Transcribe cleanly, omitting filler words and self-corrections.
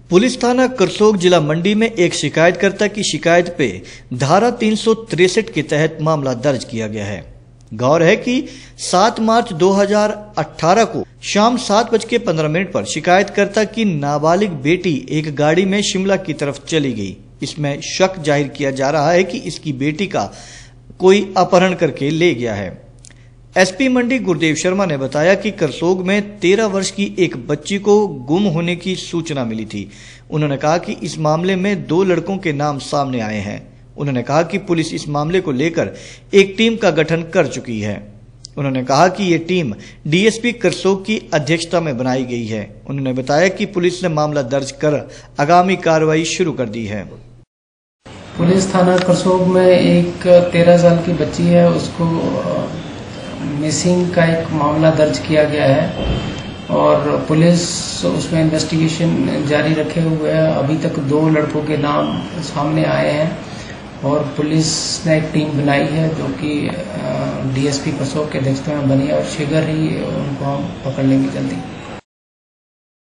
Police थाना करसोग जिला मंडी में एक शिकायतकर्ता की शिकायत पे धारा 363 के तहत मामला दर्ज किया गया है। गौर है कि 7 मार्च 2018 को शाम 7:15 पर शिकायतकर्ता की नाबालिग बेटी एक गाड़ी में शिमला की तरफ चली गई। इसमें शक जाहिर किया जा रहा है कि इसकी बेटी का कोई अपहरण करके ले गया है। एसपी मंडी गुरदेव शर्मा ने बताया कि करसोग में 13 वर्ष की एक बच्ची को गुम होने की सूचना मिली थी। उन्होंने कहा कि इस मामले में 2 लड़कों के नाम सामने आए हैं। उन्होंने कहा कि पुलिस इस मामले को लेकर एक टीम का गठन कर चुकी है। उन्होंने कहा कि ये टीम डीएसपी करसोग की अध्यक्षता में बनाई गई है। उन्होंने बताया कि पुलिस ने मामला दर्ज कर आगामी कार्रवाई शुरू कर दी है। पुलिस थाना करसोग में एक 13 साल की बच्ची है, उसको मिसिंग का एक मामला दर्ज किया गया है और पुलिस उसमें इन्वेस्टिगेशन जारी रखे हुए है। अभी तक 2 लड़कों के नाम सामने आए हैं और पुलिस ने एक टीम बनाई है जो कि डीएसपी करसोग के अध्यक्षता में बनी है और शीघ्र ही उनको हम पकड़ लेंगे जल्दी।